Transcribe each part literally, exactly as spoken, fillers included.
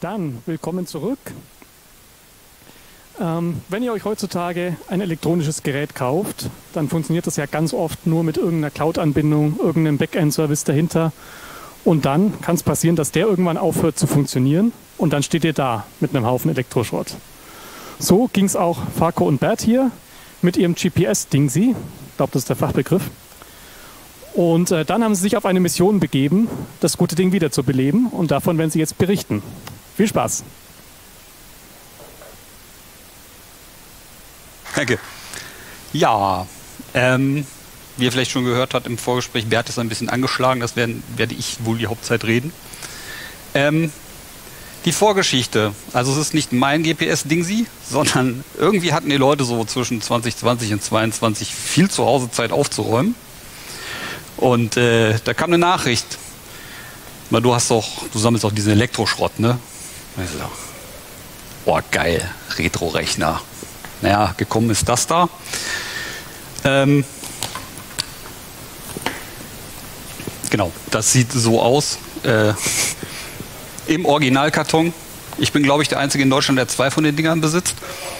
Dann willkommen zurück. Ähm, wenn ihr euch heutzutage ein elektronisches Gerät kauft, dann funktioniert das ja ganz oft nur mit irgendeiner Cloud-Anbindung, irgendeinem Backend-Service dahinter. Und dann kann es passieren, dass der irgendwann aufhört zu funktionieren und dann steht ihr da mit einem Haufen Elektroschrott. So ging es auch Farko und Bert hier mit ihrem G P S-Dingsy. Ich glaube, das ist der Fachbegriff. Und äh, dann haben sie sich auf eine Mission begeben, das gute Ding wieder zu beleben. Und davon werden sie jetzt berichten. Viel Spaß! Danke. Ja, ähm, wie ihr vielleicht schon gehört habt im Vorgespräch, Bert ist ein bisschen angeschlagen, das werden, werde ich wohl die Hauptzeit reden. Ähm, die Vorgeschichte, also es ist nicht mein G P S-Dingsy, sondern irgendwie hatten die Leute so zwischen zwanzig zwanzig und zweiundzwanzig viel Zuhausezeit aufzuräumen. Und äh, da kam eine Nachricht. Na, du hast doch, du sammelst auch diesen Elektroschrott, ne? Also, oh geil, Retro-Rechner. Naja, gekommen ist das da. Ähm, genau, das sieht so aus. Äh, Im Originalkarton. Ich bin, glaube ich, der Einzige in Deutschland, der zwei von den Dingern besitzt.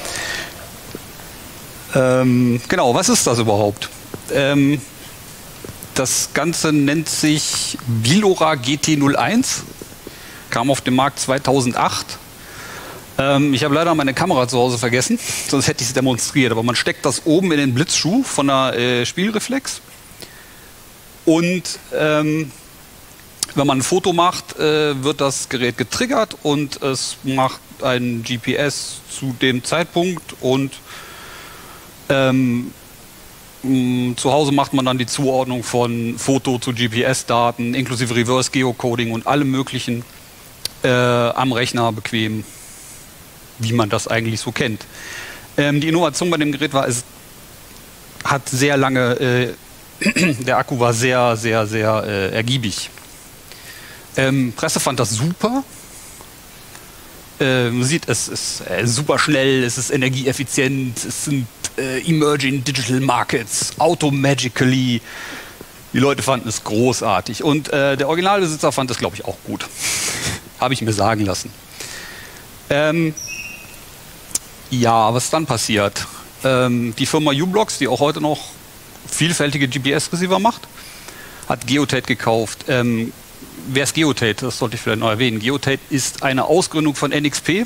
Ähm, genau, was ist das überhaupt? Ähm, das Ganze nennt sich Vilora G T null eins. Kam auf den Markt zweitausendacht. Ähm, ich habe leider meine Kamera zu Hause vergessen, sonst hätte ich es demonstriert. Aber man steckt das oben in den Blitzschuh von der äh, Spielreflex. Und ähm, wenn man ein Foto macht, äh, wird das Gerät getriggert und es macht ein G P S zu dem Zeitpunkt. Und ähm, mh, zu Hause macht man dann die Zuordnung von Foto zu G P S-Daten, inklusive Reverse-Geocoding und allem Möglichen äh, am Rechner bequem, wie man das eigentlich so kennt. Ähm, die Innovation bei dem Gerät war, es hat sehr lange, äh, der Akku war sehr, sehr, sehr äh, ergiebig. Ähm, Presse fand das super. Äh, man sieht, es ist äh, super schnell, es ist energieeffizient, es sind äh, Emerging Digital Markets, Automagically. Die Leute fanden es großartig. Und äh, der Originalbesitzer fand es, glaube ich, auch gut. Habe ich mir sagen lassen. Ähm, Ja, was dann passiert? Ähm, die Firma u-blox, die auch heute noch vielfältige G P S-Receiver macht, hat Geotate gekauft. Ähm, wer ist Geotate? Das sollte ich vielleicht noch erwähnen. Geotate ist eine Ausgründung von N X P,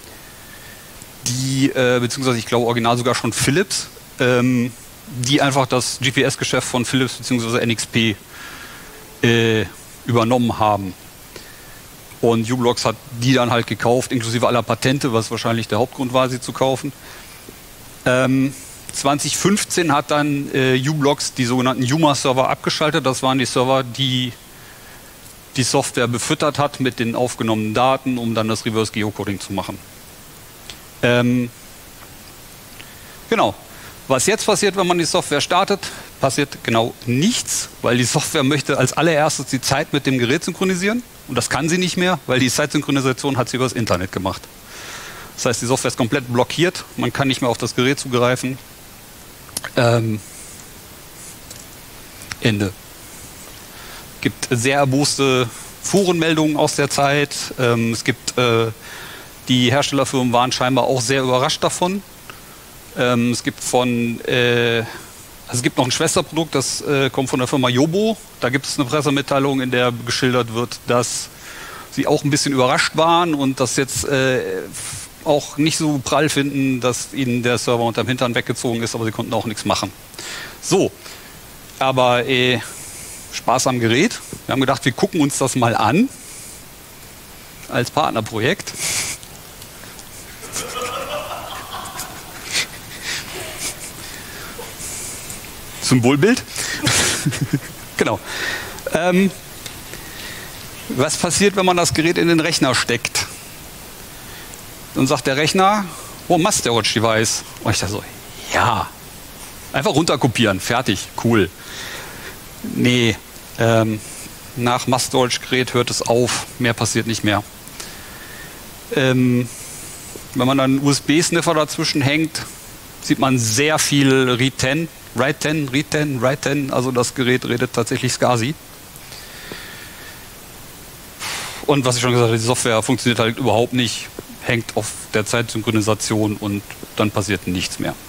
die, äh, beziehungsweise ich glaube original sogar schon Philips, ähm, die einfach das G P S-Geschäft von Philips beziehungsweise N X P äh, übernommen haben. Und u-blox hat die dann halt gekauft, inklusive aller Patente, was wahrscheinlich der Hauptgrund war, sie zu kaufen. Ähm, zwanzig fünfzehn hat dann äh, u-blox die sogenannten Yuma-Server abgeschaltet. Das waren die Server, die die Software befüttert hat mit den aufgenommenen Daten, um dann das Reverse-Geocoding zu machen. Ähm, genau. Was jetzt passiert, wenn man die Software startet, passiert genau nichts, weil die Software möchte als allererstes die Zeit mit dem Gerät synchronisieren. Und das kann sie nicht mehr, weil die Zeitsynchronisation hat sie übers Internet gemacht. Das heißt, die Software ist komplett blockiert, man kann nicht mehr auf das Gerät zugreifen. Ähm, Ende. Es gibt sehr erboste Forenmeldungen aus der Zeit. Ähm, es gibt, äh, die Herstellerfirmen waren scheinbar auch sehr überrascht davon. Ähm, es gibt von, äh, also es gibt noch ein Schwesterprodukt, das äh, kommt von der Firma Jobo. Da gibt es eine Pressemitteilung, in der geschildert wird, dass sie auch ein bisschen überrascht waren und das jetzt äh, auch nicht so prall finden, dass ihnen der Server unterm Hintern weggezogen ist, aber sie konnten auch nichts machen. So, aber äh, Spaß am Gerät. Wir haben gedacht, wir gucken uns das mal an als Partnerprojekt. Symbolbild. Genau. Ähm, was passiert, wenn man das Gerät in den Rechner steckt? Dann sagt der Rechner, oh, Mass Storage Device. Und ich dachte so, ja, einfach runterkopieren, fertig, cool. Nee, ähm, nach Mass Storage Gerät hört es auf, mehr passiert nicht mehr. Ähm, wenn man dann einen U S B-Sniffer dazwischen hängt, sieht man sehr viel Read zehn. Write zehn, Read zehn, Write zehn, also das Gerät redet tatsächlich SCSI. Und was ich schon gesagt habe, die Software funktioniert halt überhaupt nicht, hängt auf der Zeitsynchronisation und dann passiert nichts mehr.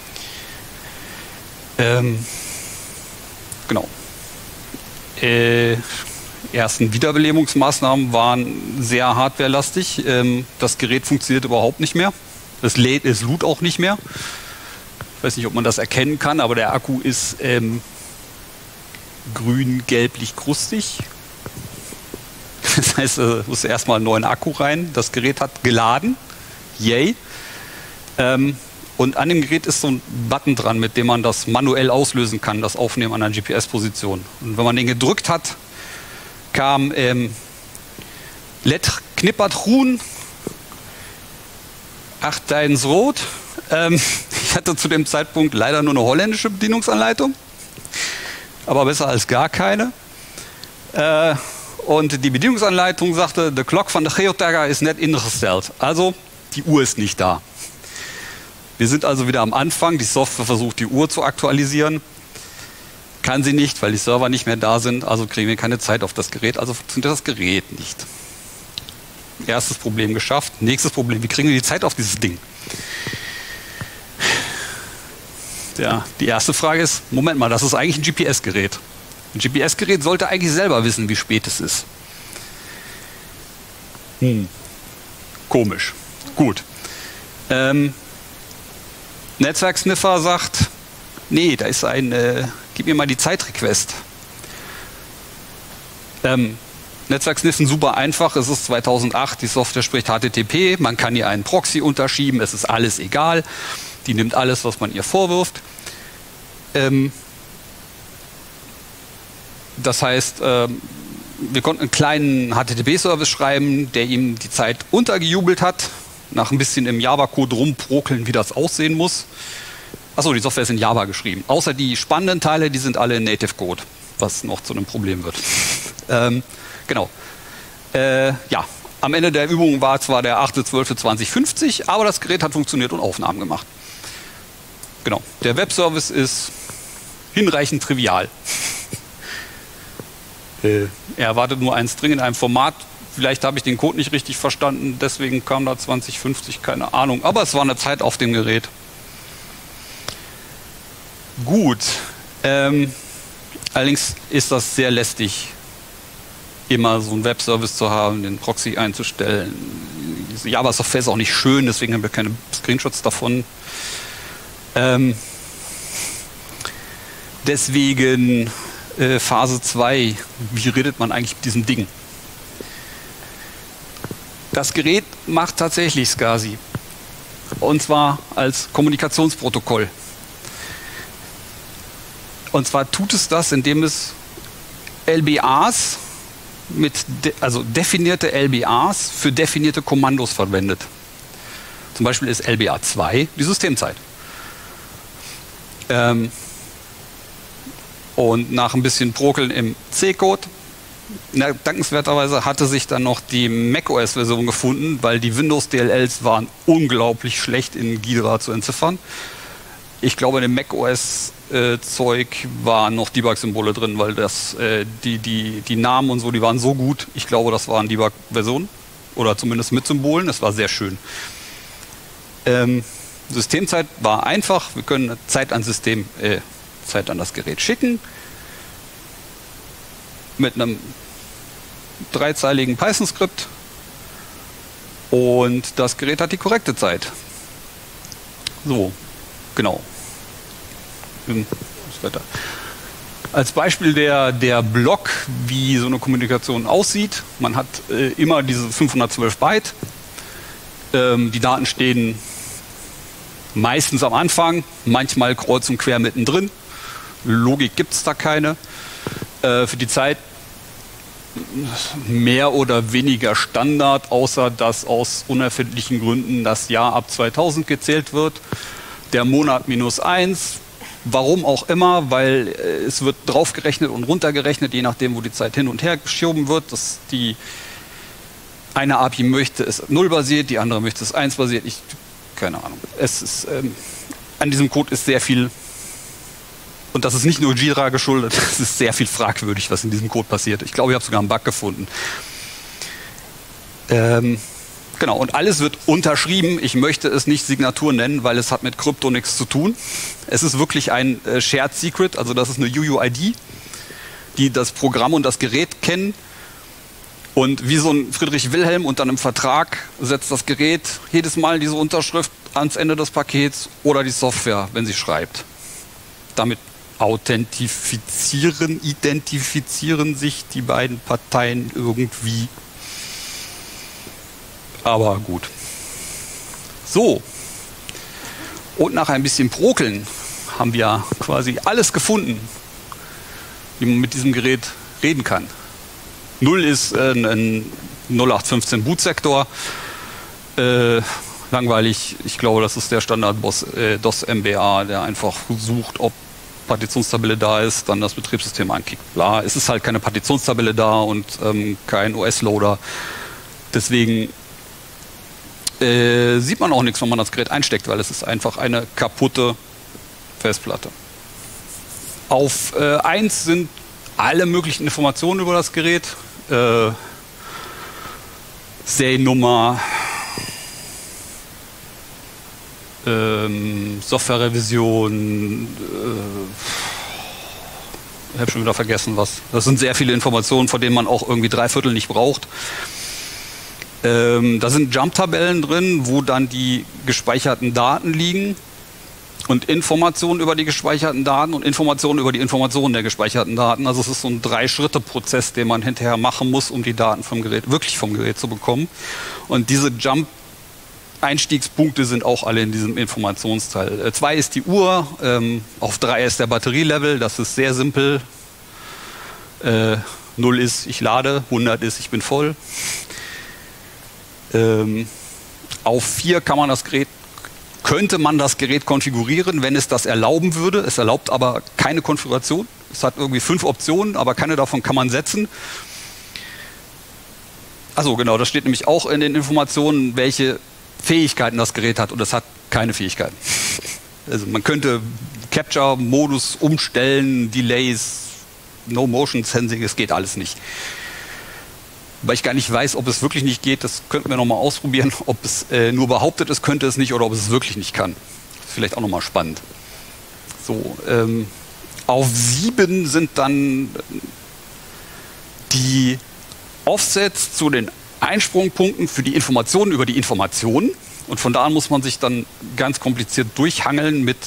Ähm, genau. Äh, ersten Wiederbelebungsmaßnahmen waren sehr hardwarelastig. Ähm, das Gerät funktioniert überhaupt nicht mehr. Es lädt, es lud auch nicht mehr. Ich weiß nicht, ob man das erkennen kann, aber der Akku ist ähm, grün-gelblich krustig. Das heißt, es muss erstmal einen neuen Akku rein. Das Gerät hat geladen. Yay. Ähm, und an dem Gerät ist so ein Button dran, mit dem man das manuell auslösen kann, das Aufnehmen an einer G P S-Position. Und wenn man den gedrückt hat, kam ähm, Let knippert Ruhen, acht deins rot. Ähm, ich hatte zu dem Zeitpunkt leider nur eine holländische Bedienungsanleitung, aber besser als gar keine. Äh, und die Bedienungsanleitung sagte, the clock von der Geotagger is net ingestellt. Also die Uhr ist nicht da. Wir sind also wieder am Anfang. Die Software versucht, die Uhr zu aktualisieren. Kann sie nicht, weil die Server nicht mehr da sind. Also kriegen wir keine Zeit auf das Gerät. Also funktioniert das Gerät nicht. Erstes Problem geschafft. Nächstes Problem, wie kriegen wir die Zeit auf dieses Ding? Ja, die erste Frage ist, Moment mal, das ist eigentlich ein G P S-Gerät. Ein G P S-Gerät sollte eigentlich selber wissen, wie spät es ist. Hm. Komisch. Gut. Ähm, Netzwerksniffer sagt, nee, da ist ein, äh, gib mir mal die Zeitrequest. Ähm, Netzwerksniffen super einfach, es ist zweitausendacht, die Software spricht H T T P, man kann ihr einen Proxy unterschieben, es ist alles egal, die nimmt alles, was man ihr vorwirft. Ähm, das heißt, ähm, wir konnten einen kleinen H T T P-Service schreiben, der ihm die Zeit untergejubelt hat, nach ein bisschen im Java-Code rumprokeln, wie das aussehen muss. Achso, die Software ist in Java geschrieben. Außer die spannenden Teile, die sind alle in Native-Code, was noch zu einem Problem wird. ähm, genau. Äh, ja, am Ende der Übung war zwar der achter zwölfter zweitausendfünfzig, aber das Gerät hat funktioniert und Aufnahmen gemacht. Genau. Der Webservice ist hinreichend trivial. äh, er erwartet nur einen String in einem Format. Vielleicht habe ich den Code nicht richtig verstanden, deswegen kam da zwanzig fünfzig, keine Ahnung. Aber es war eine Zeit auf dem Gerät. Gut. Ähm, allerdings ist das sehr lästig, immer so einen Webservice zu haben, den Proxy einzustellen. Diese Java-Software ist auch nicht schön, deswegen haben wir keine Screenshots davon. Ähm, deswegen äh, Phase zwei, wie redet man eigentlich mit diesem Ding? Das Gerät macht tatsächlich SCSI. Und zwar als Kommunikationsprotokoll. Und zwar tut es das, indem es L B As, mit de, also definierte L B As für definierte Kommandos verwendet. Zum Beispiel ist L B A zwei die Systemzeit. Ähm, und nach ein bisschen Prokeln im C-Code, na, dankenswerterweise hatte sich dann noch die macOS-Version gefunden, weil die Windows-D L Ls waren unglaublich schlecht in Ghidra zu entziffern. Ich glaube, in dem macOS-Zeug waren noch Debug-Symbole drin, weil das, äh, die, die, die Namen und so, die waren so gut. Ich glaube, das waren Debug-Versionen oder zumindest mit Symbolen. Das war sehr schön. Ähm, Systemzeit war einfach. Wir können Zeit an System, äh, Zeit an das Gerät schicken. Mit einem dreizeiligen Python-Skript. Und das Gerät hat die korrekte Zeit. So, genau. Als Beispiel der, der Block, wie so eine Kommunikation aussieht. Man hat äh, immer diese fünfhundertzwölf Byte. Ähm, die Daten stehen meistens am Anfang, manchmal kreuz und quer mittendrin. Logik gibt es da keine. Äh, für die Zeit mehr oder weniger Standard, außer dass aus unerfindlichen Gründen das Jahr ab zweitausend gezählt wird. Der Monat minus eins. Warum auch immer, weil äh, es wird draufgerechnet und runtergerechnet, je nachdem, wo die Zeit hin und her geschoben wird. Dass die eine A P I möchte es null basiert, die andere möchte es eins basiert. Ich, keine Ahnung. Es ist, ähm, an diesem Code ist sehr viel, und das ist nicht nur Ghidra geschuldet, es ist sehr viel fragwürdig, was in diesem Code passiert. Ich glaube, ich habe sogar einen Bug gefunden. Ähm, genau, und alles wird unterschrieben. Ich möchte es nicht Signatur nennen, weil es hat mit Krypto nichts zu tun. Es ist wirklich ein äh, Shared Secret, also das ist eine U U I D, die das Programm und das Gerät kennen. Und wie so ein Friedrich Wilhelm unter einem Vertrag setzt das Gerät jedes Mal diese Unterschrift ans Ende des Pakets oder die Software, wenn sie schreibt. Damit authentifizieren, identifizieren sich die beiden Parteien irgendwie. Aber gut. So. Und nach ein bisschen Brokeln haben wir quasi alles gefunden, wie man mit diesem Gerät reden kann. Null ist äh, ein null acht fünfzehn Bootsektor. Äh, langweilig. Ich glaube, das ist der Standard-DOS äh, M B A, der einfach sucht, ob Partitionstabelle da ist, dann das Betriebssystem ankickt. Bla. Es ist halt keine Partitionstabelle da und ähm, kein O S-Loader. Deswegen äh, sieht man auch nichts, wenn man das Gerät einsteckt, weil es ist einfach eine kaputte Festplatte. Auf äh, eins sind alle möglichen Informationen über das Gerät. Äh, Seriennummer, ähm, Softwarerevision, äh, ich habe schon wieder vergessen was. Das sind sehr viele Informationen, von denen man auch irgendwie drei Viertel nicht braucht. Ähm, da sind Jump-Tabellen drin, wo dann die gespeicherten Daten liegen. Und Informationen über die gespeicherten Daten und Informationen über die Informationen der gespeicherten Daten. Also es ist so ein Drei-Schritte-Prozess, den man hinterher machen muss, um die Daten vom Gerät, wirklich vom Gerät zu bekommen. Und diese Jump-Einstiegspunkte sind auch alle in diesem Informationsteil. Äh, zwei ist die Uhr, ähm, auf drei ist der Batterielevel, das ist sehr simpel. Äh, null ist, ich lade, hundert ist, ich bin voll. Ähm, auf vier kann man das Gerät könnte man das Gerät konfigurieren, wenn es das erlauben würde. Es erlaubt aber keine Konfiguration. Es hat irgendwie fünf Optionen, aber keine davon kann man setzen. Achso, genau, das steht nämlich auch in den Informationen, welche Fähigkeiten das Gerät hat. Und es hat keine Fähigkeiten. Also man könnte Capture-Modus umstellen, Delays, No-Motion-Sensing, es geht alles nicht. Weil ich gar nicht weiß, ob es wirklich nicht geht, das könnten wir nochmal ausprobieren. Ob es äh, nur behauptet, es könnte es nicht oder ob es es wirklich nicht kann. Das ist vielleicht auch nochmal spannend. So, ähm, auf sieben sind dann die Offsets zu den Einsprungpunkten für die Informationen über die Informationen. Und von da an muss man sich dann ganz kompliziert durchhangeln mit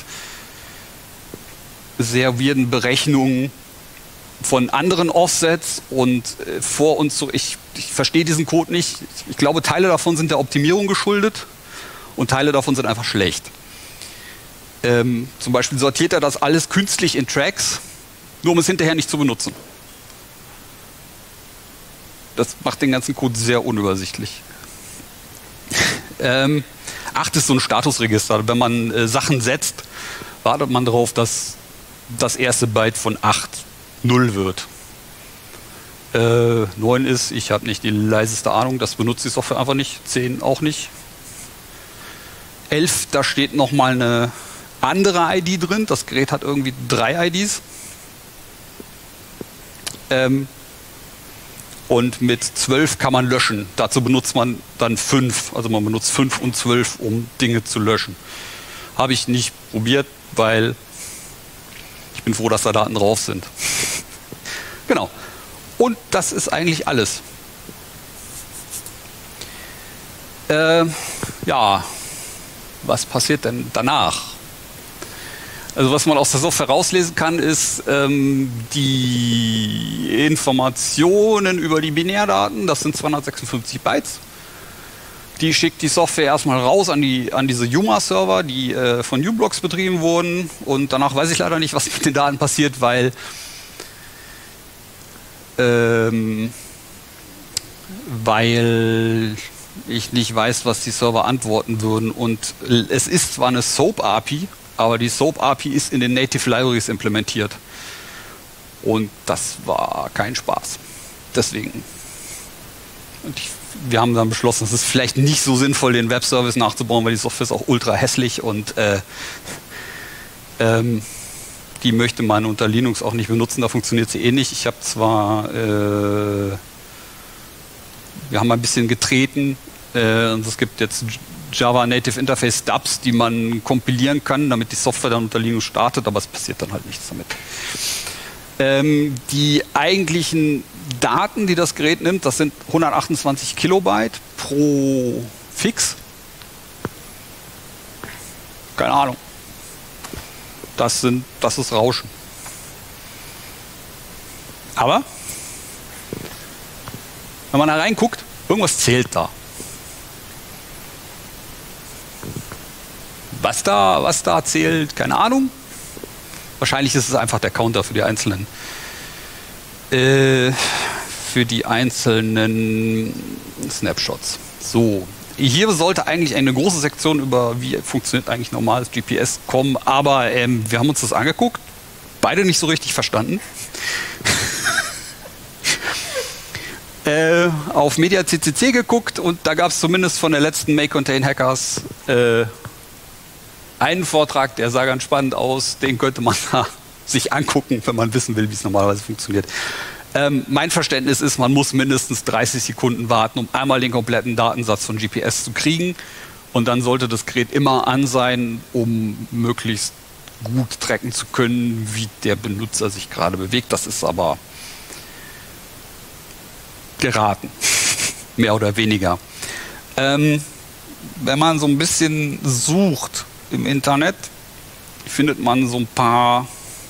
sehr weirden Berechnungen von anderen Offsets und äh, vor uns so, ich, ich verstehe diesen Code nicht. Ich glaube, Teile davon sind der Optimierung geschuldet und Teile davon sind einfach schlecht. Ähm, zum Beispiel sortiert er das alles künstlich in Tracks, nur um es hinterher nicht zu benutzen. Das macht den ganzen Code sehr unübersichtlich. ähm, acht ist so ein Statusregister. Wenn man äh, Sachen setzt, wartet man darauf, dass das erste Byte von acht null wird. Äh, neun ist, ich habe nicht die leiseste Ahnung, das benutzt die Software einfach nicht. zehn auch nicht. elf, da steht nochmal eine andere I D drin. Das Gerät hat irgendwie drei I Ds. Ähm, und mit zwölf kann man löschen. Dazu benutzt man dann fünf. Also man benutzt fünf und zwölf, um Dinge zu löschen. Habe ich nicht probiert, weil ich bin froh, dass da Daten drauf sind. Genau. Und das ist eigentlich alles. Äh, ja, was passiert denn danach? Also was man aus der Software rauslesen kann, ist ähm, die Informationen über die Binärdaten. Das sind zweihundertsechsundfünfzig Bytes. Die schickt die Software erstmal raus an, die, an diese Yuma-Server, die äh, von u-Blocks betrieben wurden. Und danach weiß ich leider nicht, was mit den Daten passiert, weil, ähm, weil ich nicht weiß, was die Server antworten würden. Und es ist zwar eine SOAP-A P I, aber die SOAP-A P I ist in den Native Libraries implementiert. Und das war kein Spaß. Deswegen. Und ich Wir haben dann beschlossen, es ist vielleicht nicht so sinnvoll, den Webservice nachzubauen, weil die Software ist auch ultra hässlich und äh, ähm, die möchte man unter Linux auch nicht benutzen, da funktioniert sie eh nicht. Ich habe zwar äh, wir haben ein bisschen getreten. Äh, und es gibt jetzt Java Native Interface Stubs, die man kompilieren kann, damit die Software dann unter Linux startet, aber es passiert dann halt nichts damit. Ähm, die eigentlichen Daten, die das Gerät nimmt, das sind hundertachtundzwanzig Kilobyte pro Fix. Keine Ahnung. Das, sind, das ist Rauschen. Aber, wenn man da reinguckt, irgendwas zählt da. Was da, was da zählt, keine Ahnung. Wahrscheinlich ist es einfach der Counter für die einzelnen äh, für die einzelnen Snapshots. So, hier sollte eigentlich eine große Sektion über wie funktioniert eigentlich normales G P S kommen, aber ähm, wir haben uns das angeguckt, beide nicht so richtig verstanden. äh, auf Media C C C geguckt und da gab es zumindest von der letzten Make Contain Hackers äh, einen Vortrag, der sah ganz spannend aus, den könnte man da sich angucken, wenn man wissen will, wie es normalerweise funktioniert. Ähm, mein Verständnis ist, man muss mindestens dreißig Sekunden warten, um einmal den kompletten Datensatz von G P S zu kriegen. Und dann sollte das Gerät immer an sein, um möglichst gut tracken zu können, wie der Benutzer sich gerade bewegt. Das ist aber geraten, mehr oder weniger. Ähm, wenn man so ein bisschen sucht im Internet, findet man so ein paar,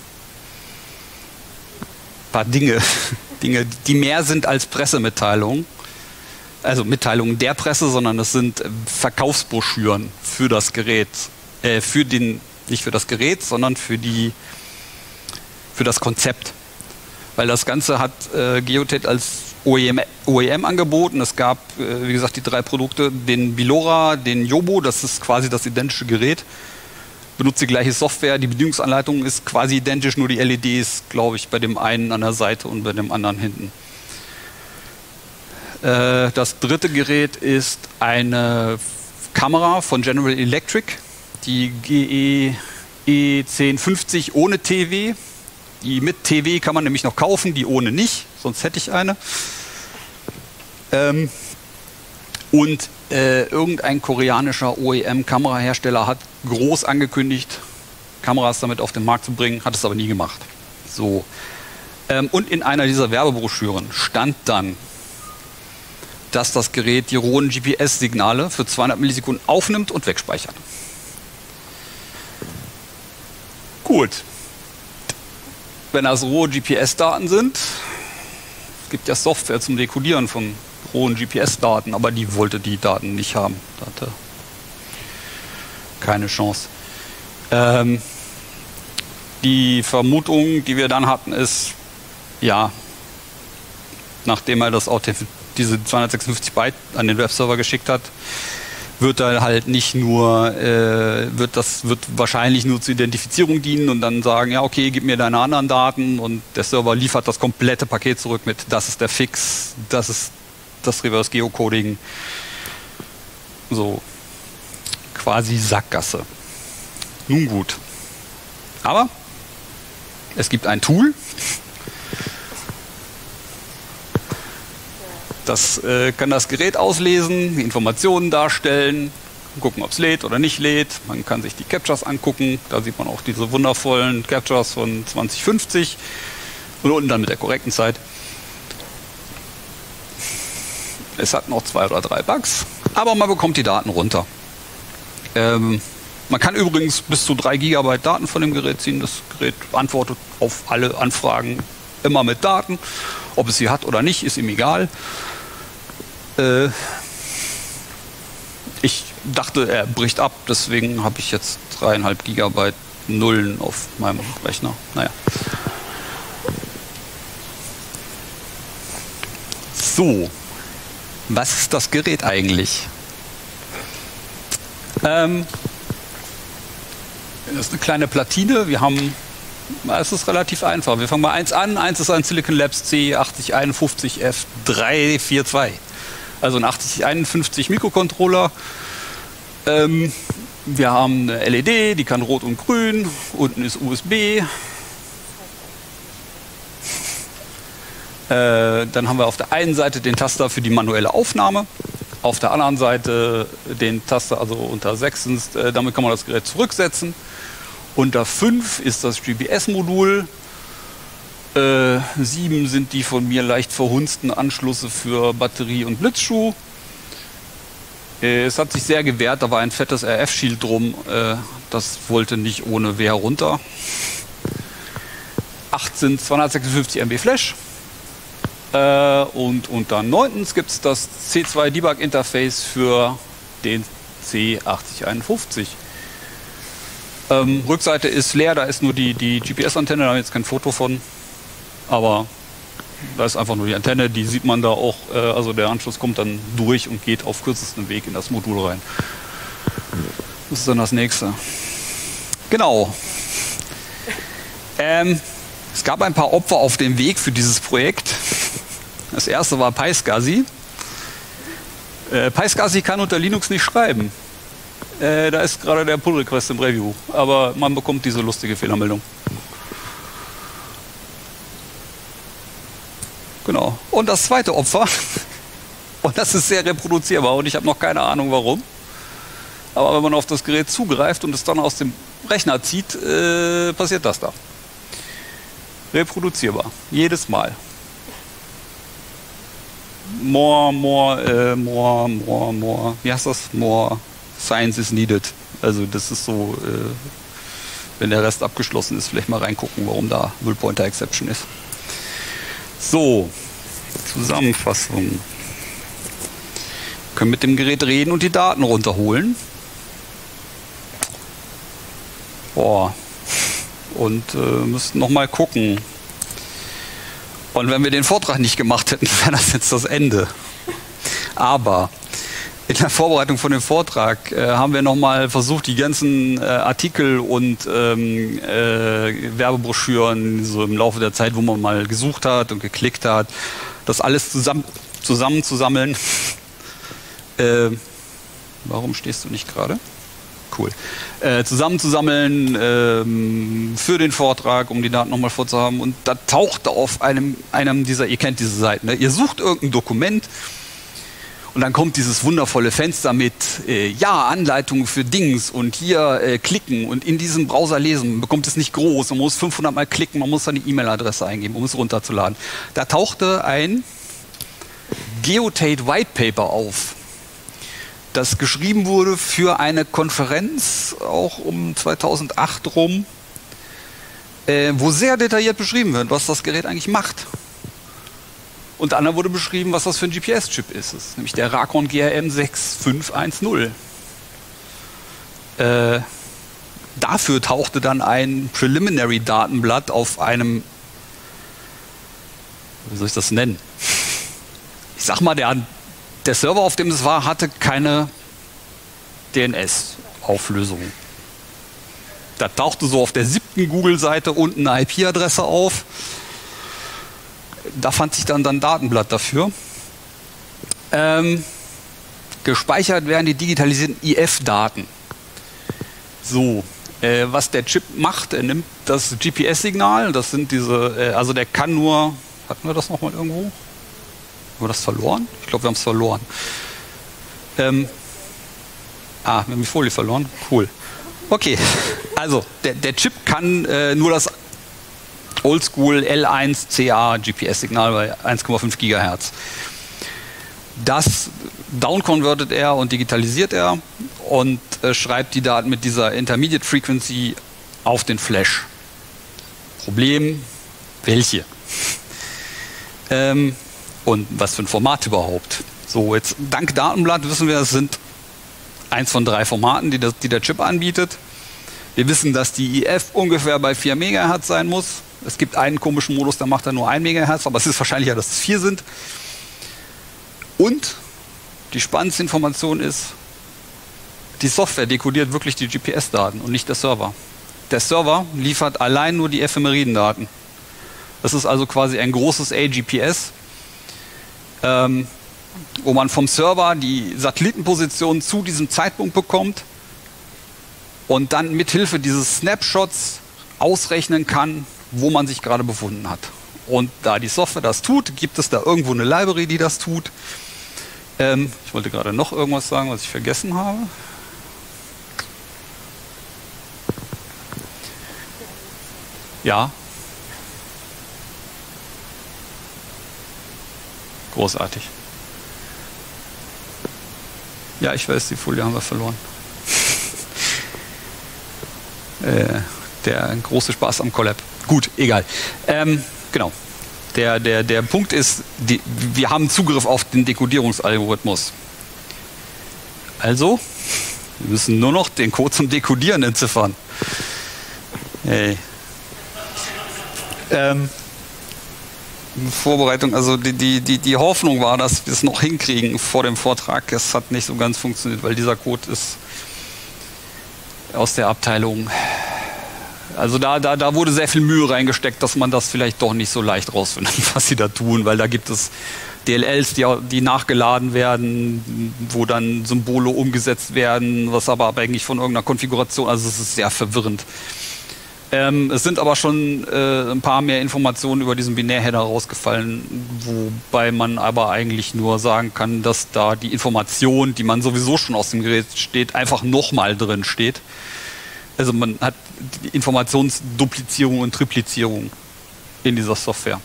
paar Dinge, Dinge, die mehr sind als Pressemitteilungen. Also Mitteilungen der Presse, sondern das sind Verkaufsbroschüren für das Gerät. Äh, für den, nicht für das Gerät, sondern für, die, für das Konzept. Weil das Ganze hat äh, Geotet als O E M, O E M angeboten. Es gab, äh, wie gesagt, die drei Produkte, den Bilora, den Yobo, das ist quasi das identische Gerät. Benutzt die gleiche Software, die Bedienungsanleitung ist quasi identisch, nur die L E D ist, glaube ich, bei dem einen an der Seite und bei dem anderen hinten. Äh, das dritte Gerät ist eine Kamera von General Electric, die G E E zehn fünfzig ohne T W. Die mit T W kann man nämlich noch kaufen, die ohne nicht, sonst hätte ich eine. Ähm, und äh, irgendein koreanischer O E M-Kamerahersteller hat groß angekündigt, Kameras damit auf den Markt zu bringen, hat es aber nie gemacht. So. Ähm, und in einer dieser Werbebroschüren stand dann, dass das Gerät die rohen G P S-Signale für zweihundert Millisekunden aufnimmt und wegspeichert. Gut. Wenn das rohe G P S-Daten sind, es gibt ja Software zum Dekodieren von rohen G P S-Daten, aber die wollte die Daten nicht haben. Da hatte keine Chance. Ähm, die Vermutung, die wir dann hatten, ist, ja, nachdem er das Authentif- diese zweihundertsechsundfünfzig Byte an den Webserver geschickt hat, wird er halt nicht nur, äh, wird das wird wahrscheinlich nur zur Identifizierung dienen und dann sagen, ja okay, gib mir deine anderen Daten und der Server liefert das komplette Paket zurück mit, das ist der Fix, das ist das Reverse Geocoding, so quasi Sackgasse. Nun gut, aber es gibt ein Tool, das äh, kann das Gerät auslesen, die Informationen darstellen, gucken, ob es lädt oder nicht lädt. Man kann sich die Captures angucken. Da sieht man auch diese wundervollen Captures von zwanzig fünfzig und unten dann mit der korrekten Zeit. Es hat noch zwei oder drei Bugs, aber man bekommt die Daten runter. Ähm, man kann übrigens bis zu drei Gigabyte Daten von dem Gerät ziehen. Das Gerät antwortet auf alle Anfragen immer mit Daten. Ob es sie hat oder nicht, ist ihm egal. Äh, ich dachte, er bricht ab, deswegen habe ich jetzt dreieinhalb Gigabyte Nullen auf meinem Rechner. Naja. So, was ist das Gerät eigentlich? Ähm, das ist eine kleine Platine. Wir haben, es ist relativ einfach. Wir fangen mal eins an. eins ist ein Silicon Labs C achtzig einundfünfzig F drei vier zwei. Also ein achtzig einundfünfzig Mikrocontroller. Ähm, wir haben eine L E D, die kann rot und grün. Unten ist U S B. Äh, dann haben wir auf der einen Seite den Taster für die manuelle Aufnahme, auf der anderen Seite den Taster, also unter sechs, äh, damit kann man das Gerät zurücksetzen. Unter fünf ist das G P S-Modul. Äh, sieben sind die von mir leicht verhunzten Anschlüsse für Batterie und Blitzschuh. Äh, es hat sich sehr gewehrt, da war ein fettes R F-Shield drum. Äh, das wollte nicht ohne Wehr runter. acht sind zweihundertsechsundfünfzig Megabyte Flash. Äh, und unter neuntens gibt es das C zwei Debug Interface für den C achtzig einundfünfzig. Ähm, Rückseite ist leer, da ist nur die, die G P S-Antenne, da habe ich jetzt kein Foto von. Aber da ist einfach nur die Antenne, die sieht man da auch. Äh, also der Anschluss kommt dann durch und geht auf kürzestem Weg in das Modul rein. Das ist dann das nächste. Genau. Ähm, es gab ein paar Opfer auf dem Weg für dieses Projekt. Das erste war PySCSI. Äh, PySCSI kann unter Linux nicht schreiben. Äh, da ist gerade der Pull-Request im Review. Aber man bekommt diese lustige Fehlermeldung. Genau. Und das zweite Opfer, und das ist sehr reproduzierbar und ich habe noch keine Ahnung warum, aber wenn man auf das Gerät zugreift und es dann aus dem Rechner zieht, äh, passiert das da. Reproduzierbar. Jedes Mal. More, more, äh, more, more, more. Wie heißt das? More science is needed. Also das ist so, äh, wenn der Rest abgeschlossen ist, vielleicht mal reingucken, warum da Null Pointer Exception ist. So, Zusammenfassung. Wir können mit dem Gerät reden und die Daten runterholen. Boah. Und äh, müssten noch mal gucken. Und wenn wir den Vortrag nicht gemacht hätten, wäre das jetzt das Ende. Aber in der Vorbereitung von dem Vortrag äh, haben wir noch mal versucht, die ganzen äh, Artikel und ähm, äh, Werbebroschüren so im Laufe der Zeit, wo man mal gesucht hat und geklickt hat, das alles zusammen, zusammenzusammeln. Äh, warum stehst du nicht gerade? Cool. Äh, zusammenzusammeln ähm, für den Vortrag, um die Daten nochmal vorzuhaben. Und da tauchte auf einem, einem dieser, ihr kennt diese Seiten, ne? Ihr sucht irgendein Dokument und dann kommt dieses wundervolle Fenster mit, äh, ja, Anleitungen für Dings und hier äh, klicken und in diesem Browser lesen. Man bekommt es nicht groß, man muss fünfhundert Mal klicken, man muss dann die E-Mail-Adresse eingeben, um es runterzuladen. Da tauchte ein Geotate White Paper auf, das geschrieben wurde für eine Konferenz, auch um zweitausendacht rum, äh, wo sehr detailliert beschrieben wird, was das Gerät eigentlich macht. Unter anderem wurde beschrieben, was das für ein G P S-Chip ist. Das ist nämlich der Racon G R M sechs fünf eins null. Äh, dafür tauchte dann ein Preliminary-Datenblatt auf einem, wie soll ich das nennen? Ich sag mal, der, der Server, auf dem es war, hatte keine D N S-Auflösung. Da tauchte so auf der siebten Google-Seite unten eine I P-Adresse auf. Da fand sich dann ein Datenblatt dafür. Ähm, gespeichert werden die digitalisierten I F-Daten. So, äh, was der Chip macht, er nimmt das G P S-Signal, das sind diese, äh, also der kann nur, hatten wir das nochmal irgendwo? Haben wir das verloren? Ich glaube, wir haben es verloren. Ähm, ah, wir haben die Folie verloren. Cool. Okay, also der, der Chip kann äh, nur das Oldschool L eins C A G P S-Signal bei eins Komma fünf Gigahertz. Das downconvertet er und digitalisiert er und äh, schreibt die Daten mit dieser Intermediate Frequency auf den Flash. Problem, welche? ähm, und was für ein Format überhaupt? So, jetzt dank Datenblatt wissen wir, es sind eins von drei Formaten, die, das, die der Chip anbietet. Wir wissen, dass die I F ungefähr bei vier Megahertz sein muss. Es gibt einen komischen Modus, der macht dann nur ein Megahertz, aber es ist wahrscheinlicher, dass es vier sind. Und die spannendste Information ist, die Software dekodiert wirklich die G P S-Daten und nicht der Server. Der Server liefert allein nur die Ephemeridendaten. Das ist also quasi ein großes A G P S, ähm, wo man vom Server die Satellitenposition zu diesem Zeitpunkt bekommt und dann mithilfe dieses Snapshots ausrechnen kann, wo man sich gerade befunden hat. Und da die Software das tut, gibt es da irgendwo eine Library, die das tut. Ähm, ich wollte gerade noch irgendwas sagen, was ich vergessen habe. Ja. Großartig. Ja, ich weiß, die Folie haben wir verloren. äh, der große Spaß am Collab. Gut, egal. Ähm, genau. Der, der, der Punkt ist, die, wir haben Zugriff auf den Dekodierungsalgorithmus. Also, wir müssen nur noch den Code zum Dekodieren entziffern. Hey. Ähm, Vorbereitung, also die, die, die, die Hoffnung war, dass wir es noch hinkriegen vor dem Vortrag. Es hat nicht so ganz funktioniert, weil dieser Code ist aus der Abteilung. Also da, da, da wurde sehr viel Mühe reingesteckt, dass man das vielleicht doch nicht so leicht rausfindet, was sie da tun, weil da gibt es D L Ls, die, die nachgeladen werden, wo dann Symbole umgesetzt werden, was aber abhängig von irgendeiner Konfiguration, also es ist sehr verwirrend. Ähm, es sind aber schon äh, ein paar mehr Informationen über diesen Binärheader rausgefallen, wobei man aber eigentlich nur sagen kann, dass da die Information, die man sowieso schon aus dem Gerät steht, einfach nochmal drin steht. Also man hat die Informationsduplizierung und Triplizierung in dieser Software.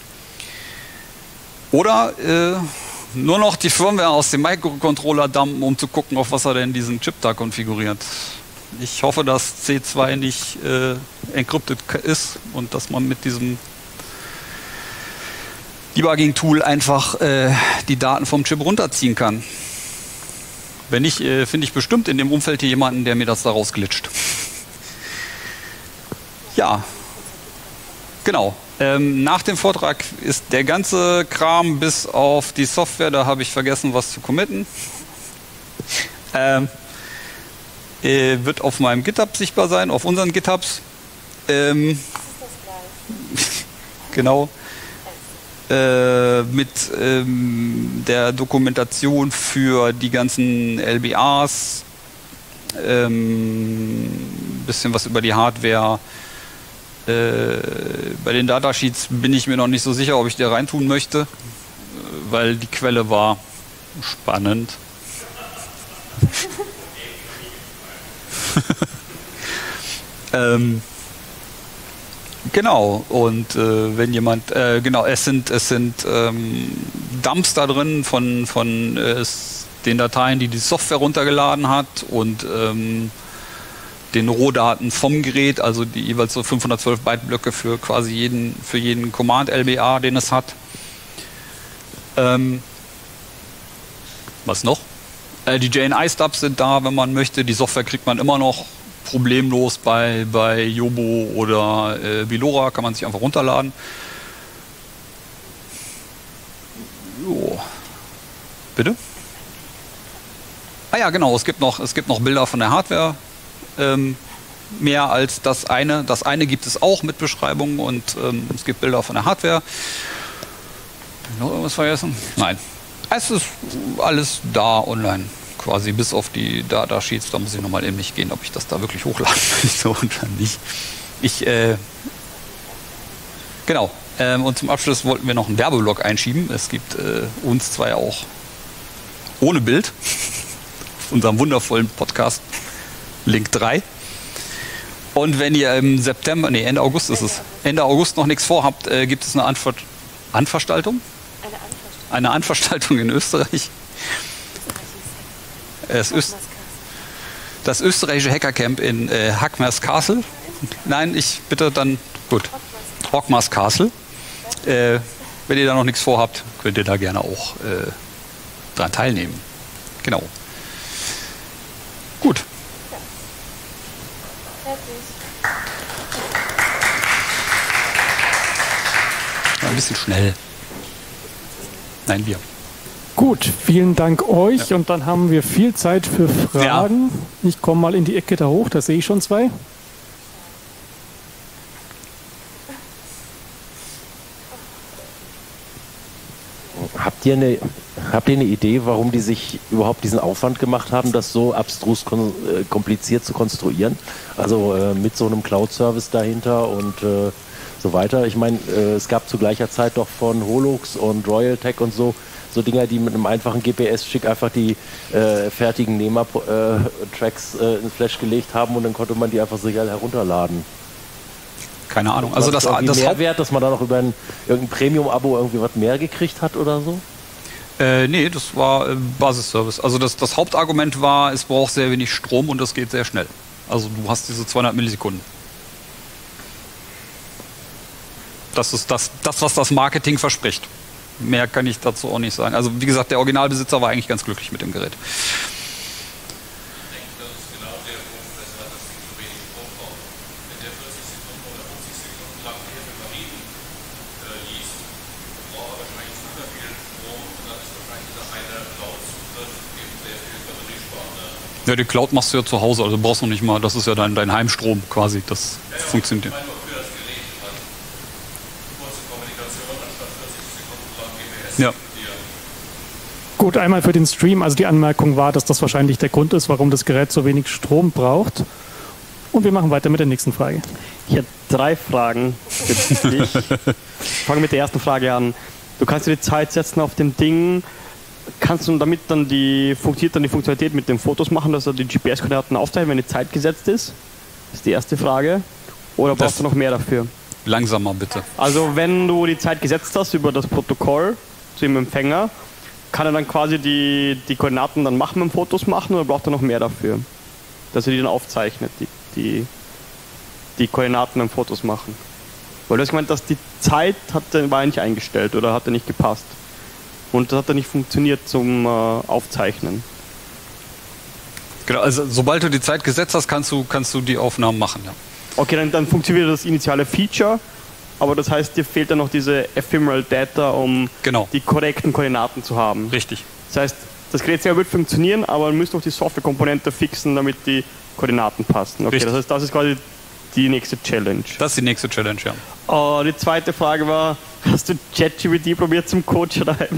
Oder äh, nur noch die Firmware aus dem Microcontroller dumpen, um zu gucken, auf was er denn diesen Chip da konfiguriert. Ich hoffe, dass C zwei nicht äh, encrypted ist und dass man mit diesem Debugging-Tool einfach äh, die Daten vom Chip runterziehen kann. Wenn nicht, äh, finde ich bestimmt in dem Umfeld hier jemanden, der mir das da rausglitscht. Ja, genau. Ähm, nach dem Vortrag ist der ganze Kram bis auf die Software, da habe ich vergessen, was zu committen. Ähm, äh, wird auf meinem GitHub sichtbar sein, auf unseren GitHubs. Ähm, genau. Äh, mit ähm, der Dokumentation für die ganzen L B As, ähm, bisschen was über die Hardware. Äh, bei den Datasheets bin ich mir noch nicht so sicher, ob ich da reintun möchte, weil die Quelle war spannend. ähm, genau, und äh, wenn jemand, äh, genau, es sind, es sind ähm, Dumps da drin von, von äh, den Dateien, die die Software runtergeladen hat und ähm, den Rohdaten vom Gerät, also die jeweils so fünfhundertzwölf Byte Blöcke für quasi jeden, für jeden Command L B A, den es hat. Ähm, was noch? Äh, die J N I-Stubs sind da, wenn man möchte. Die Software kriegt man immer noch problemlos bei, bei Yobo oder äh, Bilora, kann man sich einfach runterladen. Jo. Bitte? Ah ja, genau, es gibt noch, es gibt noch Bilder von der Hardware. Ähm, mehr als das eine. Das eine gibt es auch mit Beschreibungen und ähm, es gibt Bilder von der Hardware. Noch irgendwas vergessen? Nein. Es ist alles da online, quasi bis auf die Datasheets. Da muss ich nochmal eben nicht gehen, ob ich das da wirklich hochladen möchte oder nicht. Ich, äh, genau. Ähm, und zum Abschluss wollten wir noch einen Werbeblock einschieben. Es gibt äh, uns zwei auch ohne Bild. Auf unserem wundervollen Podcast. Link drei. Und wenn ihr im September, nee, Ende August ist es, Ende August noch nichts vorhabt, äh, gibt es eine Anver Anveranstaltung? Eine Anveranstaltung. Eine Anveranstaltung in Österreich. Das, Öst das österreichische Hackercamp in äh, Hackmers Castle. Nein, ich bitte dann, gut, Rockmars Castle. Äh, wenn ihr da noch nichts vorhabt, könnt ihr da gerne auch äh, dran teilnehmen. Genau. Gut. Ein bisschen schnell. Nein, wir. Gut, vielen Dank euch. Ja. Und dann haben wir viel Zeit für Fragen. Ja. Ich komme mal in die Ecke da hoch, da sehe ich schon zwei. Habt ihr eine, habt ihr eine Idee, warum die sich überhaupt diesen Aufwand gemacht haben, das so abstrus kon äh, kompliziert zu konstruieren? Also äh, mit so einem Cloud-Service dahinter und äh, so weiter. Ich meine, äh, es gab zu gleicher Zeit doch von Holux und Royaltek und so, so Dinger, die mit einem einfachen G P S-Schick einfach die äh, fertigen N E M A-Tracks äh, ins Flash gelegt haben und dann konnte man die einfach sicher herunterladen. Keine Ahnung. Also das, das, das Mehrwert, dass man da noch über ein, irgendein Premium-Abo irgendwie was mehr gekriegt hat oder so? Äh, nee, das war äh, Basisservice. Also das, das Hauptargument war, es braucht sehr wenig Strom und das geht sehr schnell. Also du hast diese zweihundert Millisekunden. Das ist das, das, was das Marketing verspricht. Mehr kann ich dazu auch nicht sagen. Also wie gesagt, der Originalbesitzer war eigentlich ganz glücklich mit dem Gerät. Ja, die Cloud machst du ja zu Hause, also brauchst du nicht mal, das ist ja dein, dein Heimstrom quasi, das ja, ja, funktioniert. Ja. Gut, einmal für den Stream, also die Anmerkung war, dass das wahrscheinlich der Grund ist, warum das Gerät so wenig Strom braucht. Und wir machen weiter mit der nächsten Frage. Ich hätte drei Fragen für dich. Ich fange mit der ersten Frage an. Du kannst dir die Zeit setzen auf dem Ding. Kannst du damit dann die, funktioniert dann die Funktionalität mit den Fotos machen, dass er die G P S-Koordinaten aufteilt, wenn die Zeit gesetzt ist? Das ist die erste Frage. Oder brauchst das du noch mehr dafür? Langsamer bitte. Also wenn du die Zeit gesetzt hast über das Protokoll zu dem Empfänger, kann er dann quasi die, die Koordinaten dann machen mit Fotos machen oder braucht er noch mehr dafür? Dass er die dann aufzeichnet, die, die, die Koordinaten beim Fotos machen. Weil du hast gemeint, dass die Zeit hat, war nicht eingestellt oder hat er nicht gepasst. Und das hat dann nicht funktioniert zum äh, Aufzeichnen. Genau, also sobald du die Zeit gesetzt hast, kannst du, kannst du die Aufnahmen machen, ja. Okay, dann, dann funktioniert das initiale Feature, aber das heißt, dir fehlt dann noch diese Ephemeral Data, um genau. die korrekten Koordinaten zu haben. Richtig. Das heißt, das Gerät selber wird funktionieren, aber man müsste noch die Softwarekomponente fixen, damit die Koordinaten passen. Okay, Richtig. Das heißt, das ist quasi die nächste Challenge. Das ist die nächste Challenge, ja. Uh, die zweite Frage war, hast du ChatGPT probiert zum Code schreiben?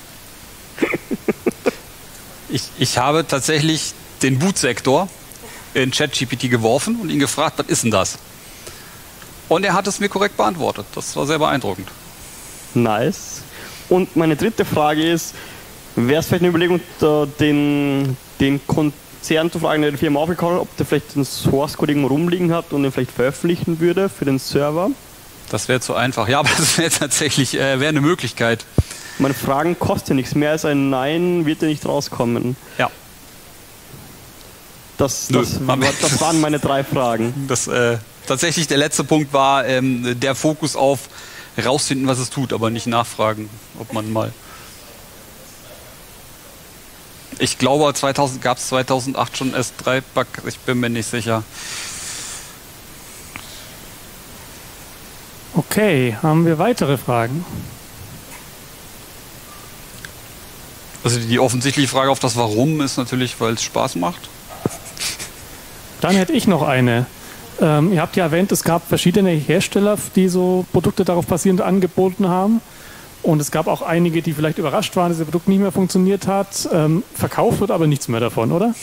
ich, ich habe tatsächlich den Bootsektor in ChatGPT geworfen und ihn gefragt, was ist denn das? Und er hat es mir korrekt beantwortet. Das war sehr beeindruckend. Nice. Und meine dritte Frage ist, wäre es vielleicht eine Überlegung, den, den Konzern zu fragen, der die Firma aufgekauft hat, ob der vielleicht einen Source-Code irgendwo rumliegen hat und den vielleicht veröffentlichen würde für den Server? Das wäre zu einfach. Ja, aber das wäre tatsächlich äh, wäre eine Möglichkeit. Meine Fragen kosten nichts mehr als ein Nein, wird ja nicht rauskommen. Ja. Das, das, das waren meine drei Fragen. Das, äh, tatsächlich der letzte Punkt war ähm, der Fokus auf rausfinden, was es tut, aber nicht nachfragen, ob man mal... Ich glaube, zweitausend gab es zweitausendacht schon S drei Bug, ich bin mir nicht sicher. Okay, haben wir weitere Fragen? Also die offensichtliche Frage auf das Warum ist natürlich, weil es Spaß macht. Dann hätte ich noch eine. Ähm, ihr habt ja erwähnt, es gab verschiedene Hersteller, die so Produkte darauf basierend angeboten haben. Und es gab auch einige, die vielleicht überrascht waren, dass das Produkt nicht mehr funktioniert hat. Ähm, verkauft wird aber nichts mehr davon, oder?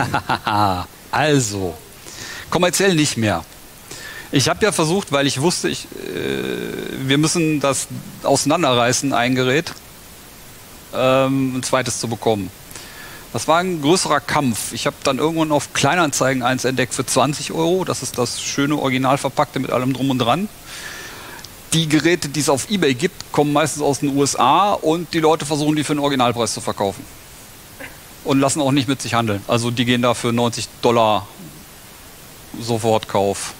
Also, kommerziell nicht mehr. Ich habe ja versucht, weil ich wusste, ich, äh, wir müssen das auseinanderreißen, ein Gerät, ähm, ein zweites zu bekommen. Das war ein größerer Kampf. Ich habe dann irgendwann auf Kleinanzeigen eins entdeckt für zwanzig Euro. Das ist das schöne Original verpackte mit allem drum und dran. Die Geräte, die es auf eBay gibt, kommen meistens aus den U S A und die Leute versuchen, die für einen Originalpreis zu verkaufen. Und lassen auch nicht mit sich handeln. Also die gehen da für neunzig Dollar Sofortkauf.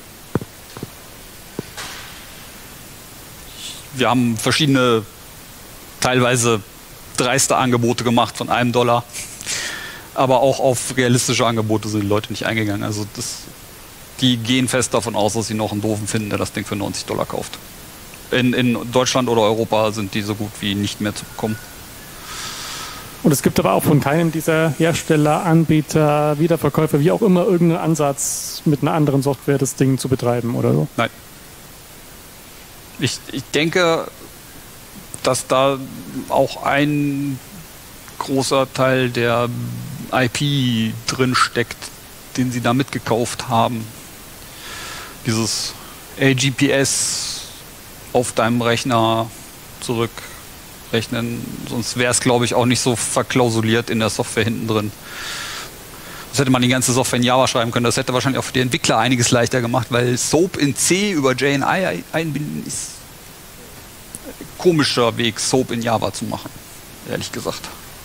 Wir haben verschiedene, teilweise dreiste Angebote gemacht von einem Dollar. Aber auch auf realistische Angebote sind die Leute nicht eingegangen. Also das, die gehen fest davon aus, dass sie noch einen Doofen finden, der das Ding für neunzig Dollar kauft. In, in Deutschland oder Europa sind die so gut wie nicht mehr zu bekommen. Und es gibt aber auch von keinem dieser Hersteller, Anbieter, Wiederverkäufer, wie auch immer, irgendeinen Ansatz, mit einer anderen Software das Ding zu betreiben oder so? Nein. Ich, ich denke, dass da auch ein großer Teil der I P drin steckt, den sie da mitgekauft haben. Dieses A G P S auf deinem Rechner zurückrechnen. Sonst wäre es, glaube ich, auch nicht so verklausuliert in der Software hinten drin. Das hätte man die ganze Software in Java schreiben können. Das hätte wahrscheinlich auch für die Entwickler einiges leichter gemacht, weil SOAP in C über J N I einbinden ist ein komischer Weg, SOAP in Java zu machen, ehrlich gesagt.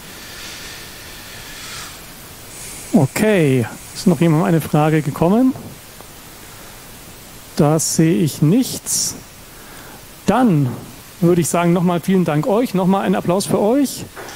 Okay, ist noch jemand eine Frage gekommen? Da sehe ich nichts. Dann würde ich sagen, nochmal vielen Dank euch, nochmal einen Applaus für euch.